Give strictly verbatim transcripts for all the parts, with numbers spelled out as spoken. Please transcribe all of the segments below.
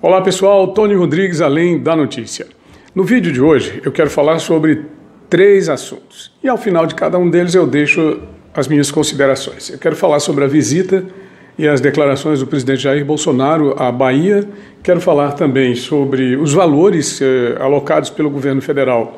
Olá pessoal, Tony Rodrigues, Além da Notícia. No vídeo de hoje eu quero falar sobre três assuntos e ao final de cada um deles eu deixo as minhas considerações. Eu quero falar sobre a visita e as declarações do presidente Jair Bolsonaro à Bahia. Quero falar também sobre os valores eh, alocados pelo governo federal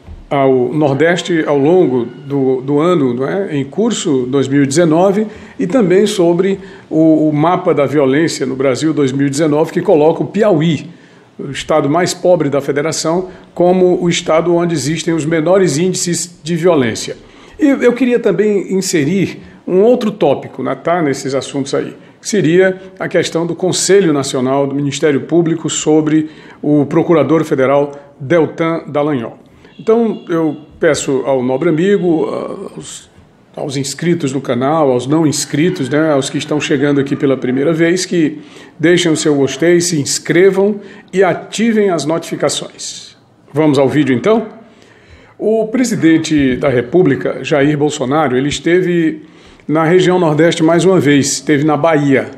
ao Nordeste ao longo do, do ano, não é? Em curso dois mil e dezenove, e também sobre o, o mapa da violência no Brasil dois mil e dezenove, que coloca o Piauí, o estado mais pobre da federação, como o estado onde existem os menores índices de violência. E eu queria também inserir um outro tópico, né, tá, nesses assuntos aí, que seria a questão do Conselho Nacional do Ministério Público sobre o procurador federal Deltan Dallagnol. Então, eu peço ao nobre amigo, aos, aos inscritos do canal, aos não inscritos, né, aos que estão chegando aqui pela primeira vez, que deixem o seu gostei, se inscrevam e ativem as notificações. Vamos ao vídeo, então? O presidente da República, Jair Bolsonaro, ele esteve na região Nordeste mais uma vez, esteve na Bahia.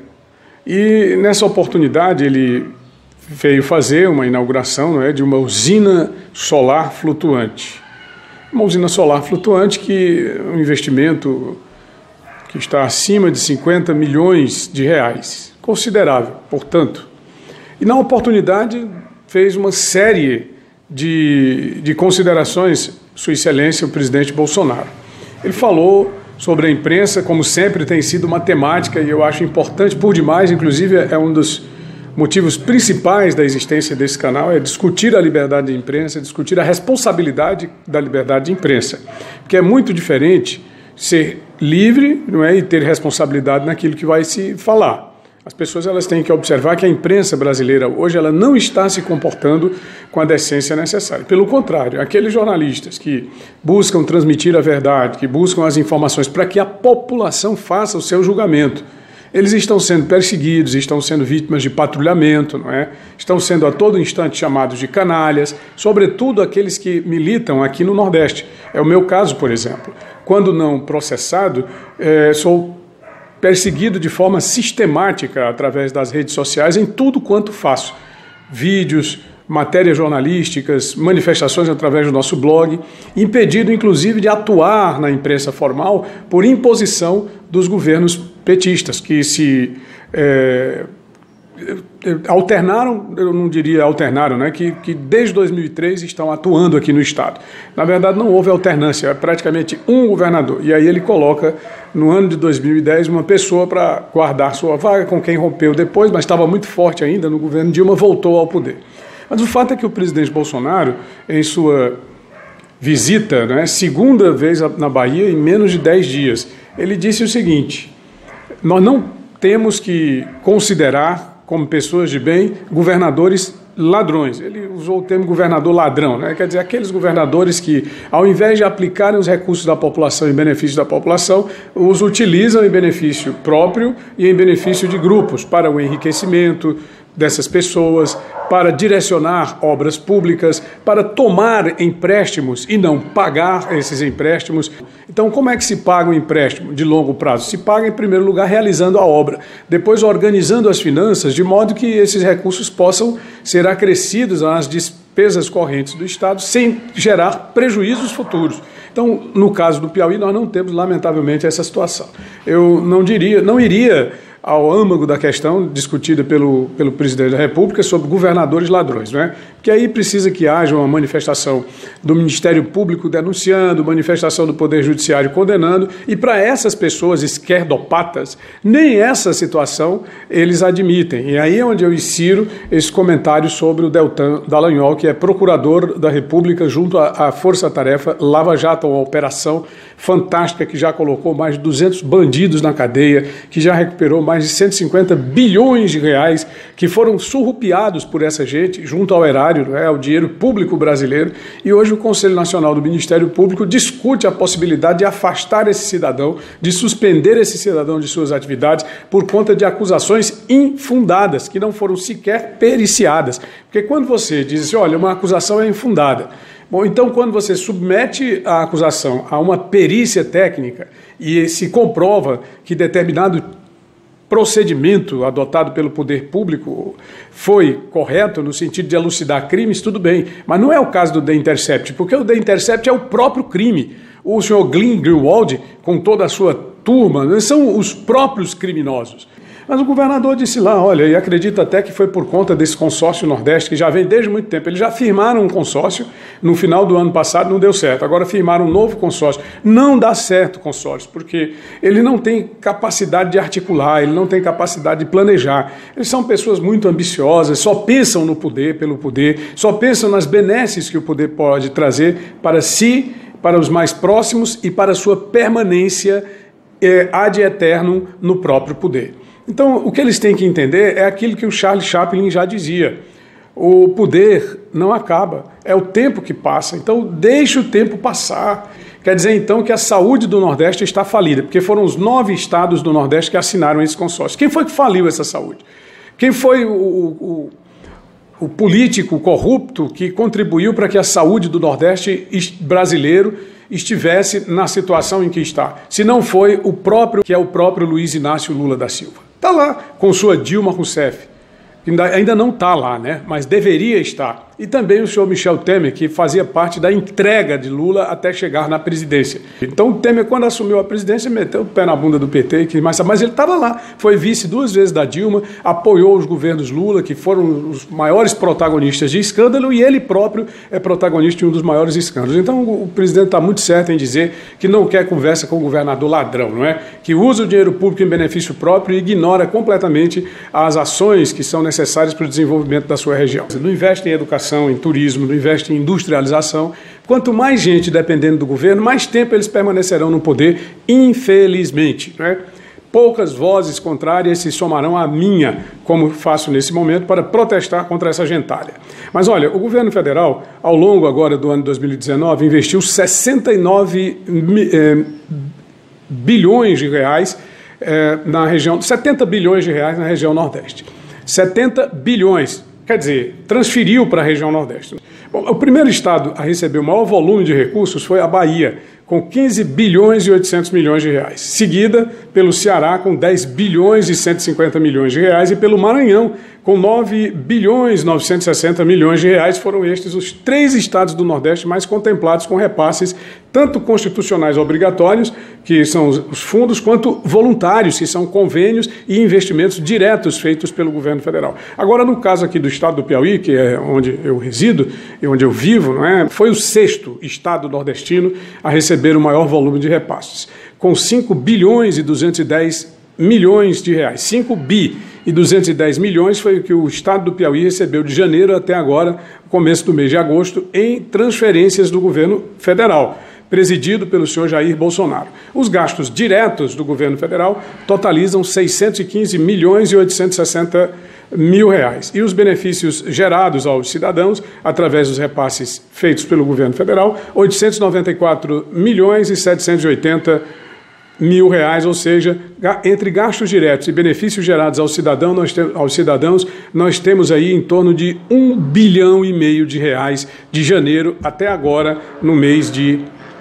E nessa oportunidade ele veio fazer uma inauguração, não é, de uma usina solar flutuante. Uma usina solar flutuante que é um investimento que está acima de cinquenta milhões de reais, considerável, portanto. E na oportunidade fez uma série de, de considerações, Sua Excelência, o presidente Bolsonaro. Ele falou sobre a imprensa, como sempre tem sido uma temática, e eu acho importante por demais, inclusive é um dos motivos principais da existência desse canal, é discutir a liberdade de imprensa, discutir a responsabilidade da liberdade de imprensa, porque é muito diferente ser livre, não é, e ter responsabilidade naquilo que vai se falar. As pessoas elas têm que observar que a imprensa brasileira hoje ela não está se comportando com a decência necessária. Pelo contrário, aqueles jornalistas que buscam transmitir a verdade, que buscam as informações para que a população faça o seu julgamento, eles estão sendo perseguidos, estão sendo vítimas de patrulhamento, não é? Estão sendo a todo instante chamados de canalhas, sobretudo aqueles que militam aqui no Nordeste. É o meu caso, por exemplo. Quando não processado, é, sou perseguido de forma sistemática através das redes sociais em tudo quanto faço. Vídeos, matérias jornalísticas, manifestações através do nosso blog, impedido inclusive de atuar na imprensa formal por imposição dos governos petistas, que se é, alternaram, eu não diria alternaram, né, que, que desde dois mil e três estão atuando aqui no Estado. Na verdade, não houve alternância, é praticamente um governador. E aí ele coloca, no ano de dois mil e dez, uma pessoa para guardar sua vaga, com quem rompeu depois, mas estava muito forte ainda no governo Dilma, voltou ao poder. Mas o fato é que o presidente Bolsonaro, em sua visita, né, segunda vez na Bahia, em menos de dez dias, ele disse o seguinte: nós não temos que considerar como pessoas de bem governadores ladrões. Ele usou o termo governador ladrão, né? Quer dizer, aqueles governadores que, ao invés de aplicarem os recursos da população em benefício da população, os utilizam em benefício próprio e em benefício de grupos, para o enriquecimento dessas pessoas, para direcionar obras públicas, para tomar empréstimos e não pagar esses empréstimos. Então, como é que se paga um empréstimo de longo prazo? Se paga, em primeiro lugar, realizando a obra, depois organizando as finanças, de modo que esses recursos possam ser acrescidos às despesas correntes do Estado, sem gerar prejuízos futuros. Então, no caso do Piauí, nós não temos, lamentavelmente, essa situação. Eu não diria, não iria ao âmago da questão discutida pelo, pelo presidente da República sobre governadores ladrões, não é? Porque aí precisa que haja uma manifestação do Ministério Público denunciando, manifestação do Poder Judiciário condenando, e para essas pessoas esquerdopatas, nem essa situação eles admitem. E aí é onde eu insiro esse comentário sobre o Deltan Dallagnol, que é procurador da República junto à, à Força-Tarefa Lava Jato, uma operação fantástica que já colocou mais de duzentos bandidos na cadeia, que já recuperou mais de cento e cinquenta bilhões de reais, que foram surrupiados por essa gente junto ao erário, não é, ao dinheiro público brasileiro. E hoje o Conselho Nacional do Ministério Público discute a possibilidade de afastar esse cidadão, de suspender esse cidadão de suas atividades por conta de acusações infundadas, que não foram sequer periciadas. Porque quando você diz assim, olha, uma acusação é infundada, bom, então quando você submete a acusação a uma perícia técnica e se comprova que determinado procedimento adotado pelo poder público foi correto no sentido de elucidar crimes, tudo bem. Mas não é o caso do The Intercept, porque o The Intercept é o próprio crime. O senhor Glenn Greenwald, com toda a sua turma, são os próprios criminosos. Mas o governador disse lá, olha, e acredita até que foi por conta desse consórcio Nordeste, que já vem desde muito tempo. Eles já firmaram um consórcio, no final do ano passado não deu certo, agora firmaram um novo consórcio. Não dá certo o consórcio, porque ele não tem capacidade de articular, ele não tem capacidade de planejar. Eles são pessoas muito ambiciosas, só pensam no poder pelo poder, só pensam nas benesses que o poder pode trazer para si, para os mais próximos e para a sua permanência eh, ad eternum no próprio poder. Então, o que eles têm que entender é aquilo que o Charles Chaplin já dizia. O poder não acaba, é o tempo que passa. Então, deixe o tempo passar. Quer dizer, então, que a saúde do Nordeste está falida, porque foram os nove estados do Nordeste que assinaram esse consórcio. Quem foi que faliu essa saúde? Quem foi o, o, o político corrupto que contribuiu para que a saúde do Nordeste brasileiro estivesse na situação em que está? Se não foi o próprio, que é o próprio Luiz Inácio Lula da Silva. Está lá com sua Dilma Rousseff, que ainda não está lá, né? Mas deveria estar. E também o senhor Michel Temer, que fazia parte da entrega de Lula até chegar na presidência. Então o Temer, quando assumiu a presidência, meteu o pé na bunda do P T, que mais, mas ele estava lá, foi vice duas vezes da Dilma, apoiou os governos Lula, que foram os maiores protagonistas de escândalo, e ele próprio é protagonista de um dos maiores escândalos. Então o presidente está muito certo em dizer que não quer conversa com o governador ladrão, não é? Que usa o dinheiro público em benefício próprio e ignora completamente as ações que são necessárias para o desenvolvimento da sua região. Não investe em educação, em turismo, não investe em industrialização. Quanto mais gente dependendo do governo, mais tempo eles permanecerão no poder, infelizmente, né? Poucas vozes contrárias se somarão à minha, como faço nesse momento, para protestar contra essa gentalha. Mas olha, o governo federal, ao longo agora do ano dois mil e dezenove, investiu sessenta e nove eh, bilhões de reais eh, na região, setenta bilhões de reais na região Nordeste. setenta bilhões. Quer dizer, transferiu para a região Nordeste. Bom, o primeiro estado a receber o maior volume de recursos foi a Bahia, com quinze bilhões e oitocentos milhões de reais. Seguida pelo Ceará, com dez bilhões e cento e cinquenta milhões de reais, e pelo Maranhão, com nove bilhões e novecentos e sessenta milhões de reais. Foram estes os três estados do Nordeste mais contemplados com repasses, tanto constitucionais obrigatórios, que são os fundos, quanto voluntários, que são convênios e investimentos diretos feitos pelo governo federal. Agora, no caso aqui do estado do Piauí, que é onde eu resido e onde eu vivo, não é? Foi o sexto estado nordestino a receber o maior volume de repasses, com cinco bilhões e duzentos e dez milhões de reais. cinco bi e duzentos e dez milhões foi o que o estado do Piauí recebeu de janeiro até agora, começo do mês de agosto, em transferências do governo federal, presidido pelo senhor Jair Bolsonaro. Os gastos diretos do governo federal totalizam seiscentos e quinze milhões e oitocentos e sessenta mil reais. E os benefícios gerados aos cidadãos, através dos repasses feitos pelo governo federal, oitocentos e noventa e quatro milhões e setecentos e oitenta mil reais, ou seja, entre gastos diretos e benefícios gerados ao cidadão, nós te, aos cidadãos, nós temos aí em torno de um bilhão e meio de reais de janeiro até agora, no mês de,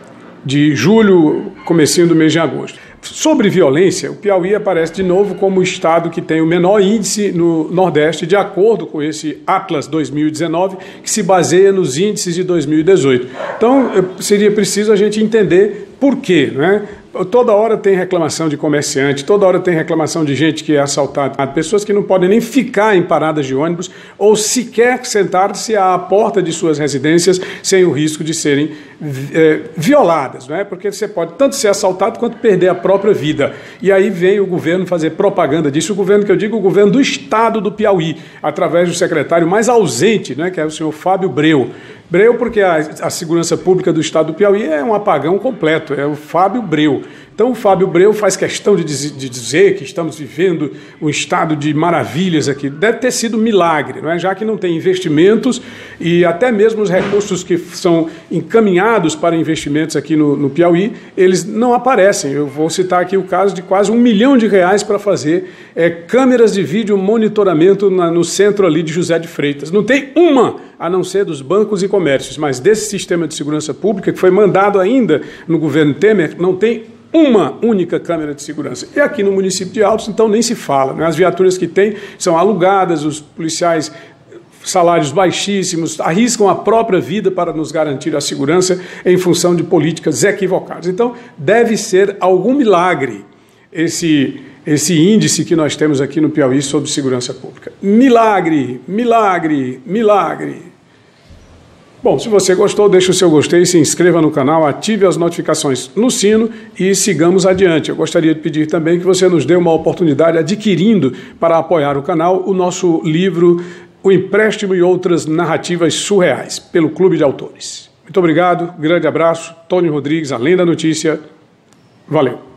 de julho, comecinho do mês de agosto. Sobre violência, o Piauí aparece de novo como o estado que tem o menor índice no Nordeste, de acordo com esse Atlas dois mil e dezenove, que se baseia nos índices de dois mil e dezoito. Então, seria preciso a gente entender por quê, né? Toda hora tem reclamação de comerciante, toda hora tem reclamação de gente que é assaltada, pessoas que não podem nem ficar em paradas de ônibus ou sequer sentar-se à porta de suas residências sem o risco de serem é, violadas, não é? Porque você pode tanto ser assaltado quanto perder a própria vida. E aí vem o governo fazer propaganda disso, o governo que eu digo, o governo do estado do Piauí, através do secretário mais ausente, né, que é o senhor Fábio Breu. Breu, porque a, a segurança pública do estado do Piauí é um apagão completo, é o Fábio Breu. Então o Fábio Breu faz questão de, diz, de dizer que estamos vivendo um estado de maravilhas aqui. Deve ter sido um milagre, não é? Já que não tem investimentos e até mesmo os recursos que são encaminhados para investimentos aqui no, no Piauí, eles não aparecem. Eu vou citar aqui o caso de quase um milhão de reais para fazer é, câmeras de vídeo monitoramento na, no centro ali de José de Freitas. Não tem uma, a não ser dos bancos e comércios, mas desse sistema de segurança pública que foi mandado ainda no governo Temer, não tem uma única câmera de segurança. E aqui no município de Altos, então, nem se fala, né? As viaturas que tem são alugadas, os policiais, salários baixíssimos, arriscam a própria vida para nos garantir a segurança em função de políticas equivocadas. Então, deve ser algum milagre esse, esse índice que nós temos aqui no Piauí sobre segurança pública. Milagre, milagre, milagre. Bom, se você gostou, deixe o seu gostei, se inscreva no canal, ative as notificações no sino e sigamos adiante. Eu gostaria de pedir também que você nos dê uma oportunidade adquirindo, para apoiar o canal, o nosso livro O Empréstimo e Outras Narrativas Surreais, pelo Clube de Autores. Muito obrigado, grande abraço, Tony Rodrigues, Além da Notícia. Valeu.